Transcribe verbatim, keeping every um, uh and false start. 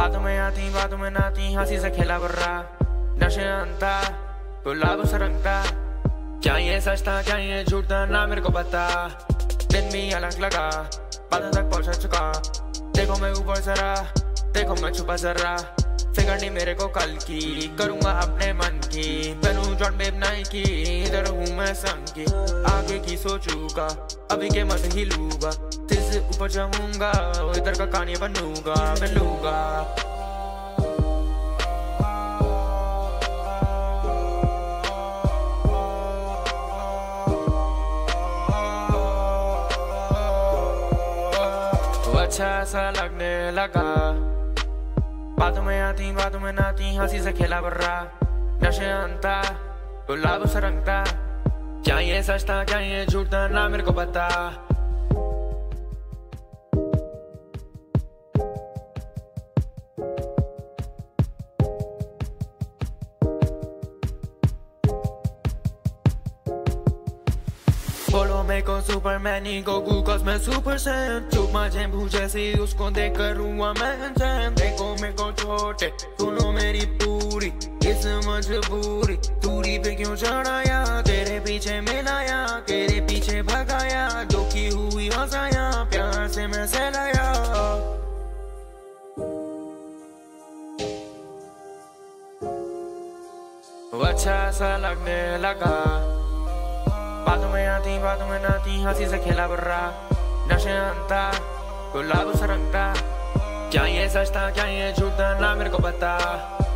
बातों में आती बातों में नाती हंसी से खेला बर्रा नशे अंता गुलाब से रंगता क्या ये सच था क्या ये झूठ था ना मेरे को पता दिन भी अलग लगा बातों तक पहुंच चुका देखो मैं ऊपर जरा देखो मैं छुपा जरा फिक्र नहीं मेरे को कल की करूंगा अपने मन की बनूं जॉन बेब नाई की इधर हूँ मैं संग की आगे की सोचूंगा अभी के मत ही लूंगा दिल से ऊपर जाऊंगा इधर का कहानी बनूंगा मैं लूंगा अच्छा सा लगने लगा बातों में आती बातों में नाती हंसी से खेला बर्रा नशे अंता गुलाब से रंगता क्या ये सच था क्या ये झूठ था ना मेरे को पता बोलो मेरे को सुपरमैन ही गोकू कॉस मैं सुपर सैन चुप माझे भूजे सी उसको देख कर हुआ मैं चैन देखो मेरे को छोटे सुनो मेरी पूरी इस मजबूरी दूरी पे क्यों चढ़ाया तेरे पीछे मिलाया तेरे पीछे भगाया दुखी हुई हंसाया प्यार से मैं सहलाया अच्छा सा लगने लगा बातों में आती बातों में नाती हंसी से खेला बर्रा नशे अंता गुलाब से रंगता क्या ये सच था क्या ये झूठ था ना मेरे को पता।